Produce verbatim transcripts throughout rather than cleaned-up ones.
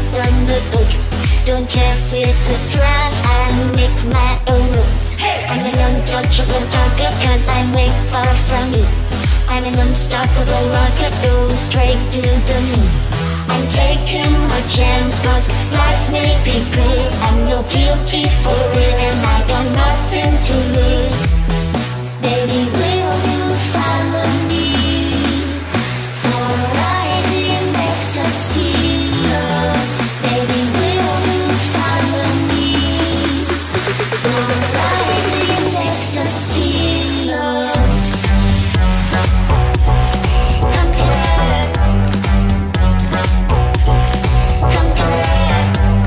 run the book. Don't care if it's a threat, I make my own rules. I'm an untouchable talker cause I'm way far from you. I'm an unstoppable rocket going straight to the moon. I'm taking my chance cause life may be good. I'm no guilty for it and I got nothing to lose. Baby, will you follow me for a ride in ecstasy? Oh, baby, will you follow me for a ride in ecstasy? Oh, come here, come here,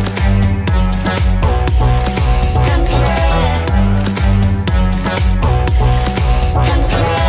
come here, come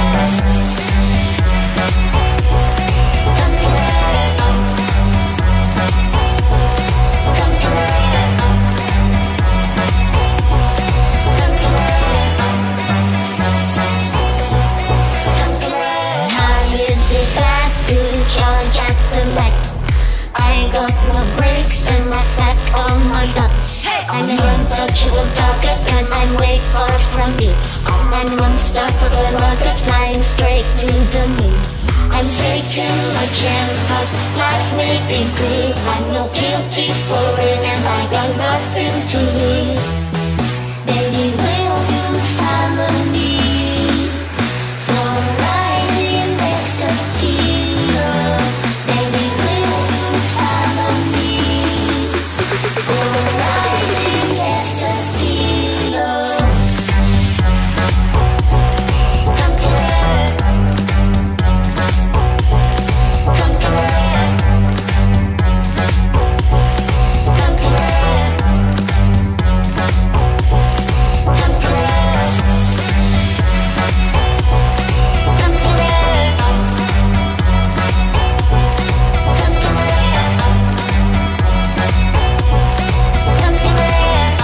I got no brakes and my fat on my guts. I'm an untouchable talker cause I'm way far from you. I'm an unstoppable rocket flying straight to the moon. I'm taking my chance cause life may be good. I'm no guilty for it and I got nothing to lose. Baby, will you follow me for a ride in ecstasy? Oh, baby, will you follow me for a ride in ecstasy? Oh, come here, come here, come here, come here, come here, come here, come here,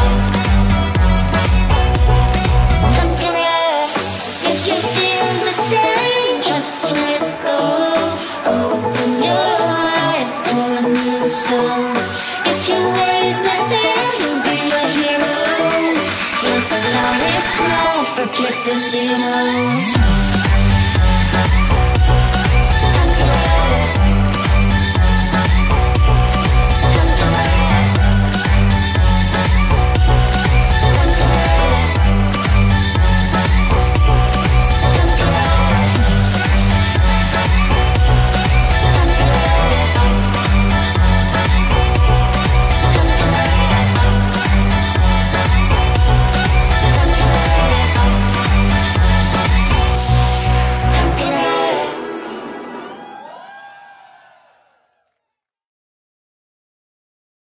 come here. If you feel the same, just let go. Open your heart to a new song. If you wait that day, you'll be a hero. Just let it flow, forget the zero.